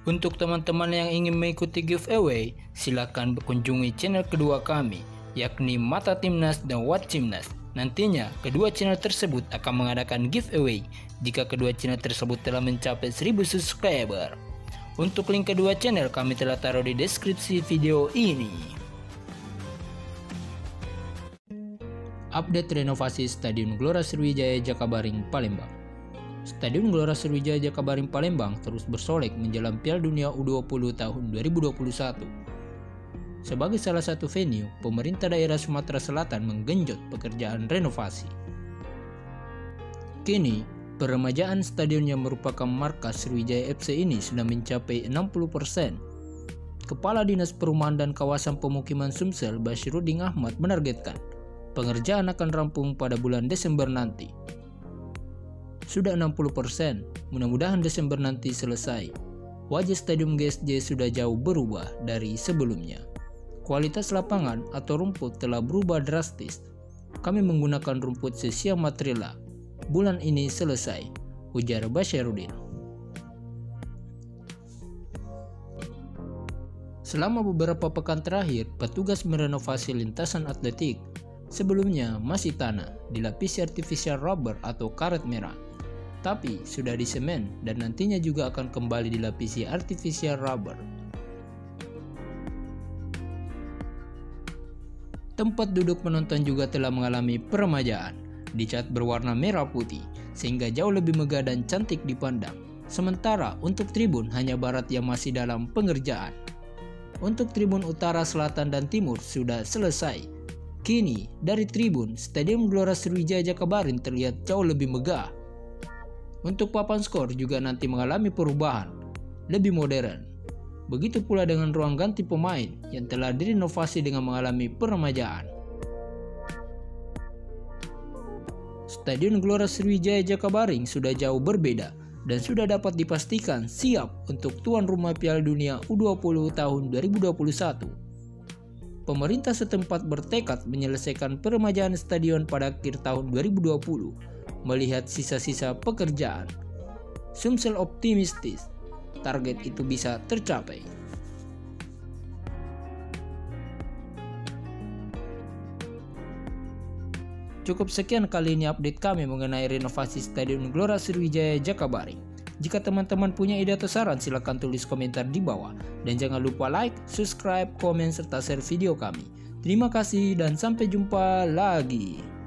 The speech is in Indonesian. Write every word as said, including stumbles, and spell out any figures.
Untuk teman-teman yang ingin mengikuti giveaway, silakan berkunjungi channel kedua kami, yakni Mata Timnas dan What Timnas. Nantinya, kedua channel tersebut akan mengadakan giveaway jika kedua channel tersebut telah mencapai seribu subscriber. Untuk link kedua channel kami telah taruh di deskripsi video ini. Update renovasi Stadion Gelora Sriwijaya Jakabaring Palembang. Stadion Gelora Sriwijaya Jakabaring Palembang terus bersolek menjelang Piala Dunia U dua puluh tahun dua ribu dua puluh satu. Sebagai salah satu venue, pemerintah daerah Sumatera Selatan menggenjot pekerjaan renovasi. Kini, peremajaan stadion yang merupakan markas Sriwijaya F C ini sudah mencapai enam puluh persen. Kepala Dinas Perumahan dan Kawasan Pemukiman Sumsel, Basyirudin Ahmad, menargetkan pengerjaan akan rampung pada bulan Desember nanti. Sudah enam puluh persen, mudah-mudahan Desember nanti selesai. Wajah Stadion G S J sudah jauh berubah dari sebelumnya. Kualitas lapangan atau rumput telah berubah drastis. Kami menggunakan rumput Cecia Matrila. Bulan ini selesai, ujar Basyirudin. Selama beberapa pekan terakhir, petugas merenovasi lintasan atletik. Sebelumnya masih tanah, dilapisi artificial rubber atau karet merah. Tapi sudah disemen dan nantinya juga akan kembali dilapisi artificial rubber. Tempat duduk penonton juga telah mengalami peremajaan, dicat berwarna merah putih sehingga jauh lebih megah dan cantik dipandang. Sementara untuk tribun hanya barat yang masih dalam pengerjaan. Untuk tribun utara, selatan, dan timur sudah selesai. Kini dari tribun, Stadion Gelora Sriwijaya Jakabaring terlihat jauh lebih megah. Untuk papan skor juga nanti mengalami perubahan, lebih modern. Begitu pula dengan ruang ganti pemain yang telah direnovasi dengan mengalami peremajaan. Stadion Gelora Sriwijaya Jakabaring sudah jauh berbeda dan sudah dapat dipastikan siap untuk tuan rumah Piala Dunia U dua puluh tahun dua ribu dua puluh satu. Pemerintah setempat bertekad menyelesaikan peremajaan stadion pada akhir tahun dua ribu dua puluh. Melihat sisa-sisa pekerjaan, Sumsel optimistis target itu bisa tercapai. Cukup sekian kali ini update kami mengenai renovasi Stadion Gelora Sriwijaya Jakabaring. Jika teman-teman punya ide atau saran, silahkan tulis komentar di bawah. Dan jangan lupa like, subscribe, komen, serta share video kami. Terima kasih dan sampai jumpa lagi.